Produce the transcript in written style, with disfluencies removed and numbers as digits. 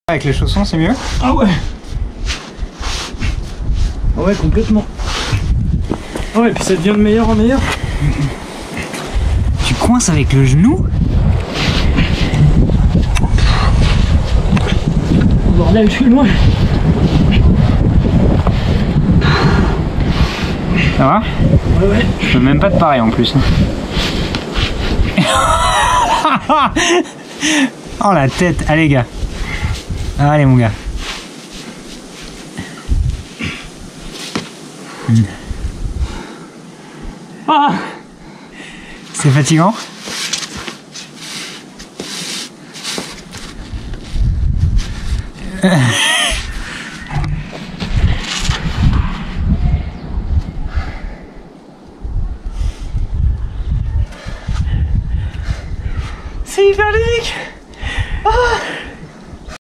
Avec les chaussons, c'est mieux? Ah ouais. Ah ouais, complètement. Ah ouais, puis ça devient de meilleur en meilleur. Tu coinces avec le genou? Bordel, je suis loin. Ça va? Ouais, ouais. Je peux même pas te parer en plus. Oh la tête, allez gars. Allez mon gars. Ah, C'est fatigant?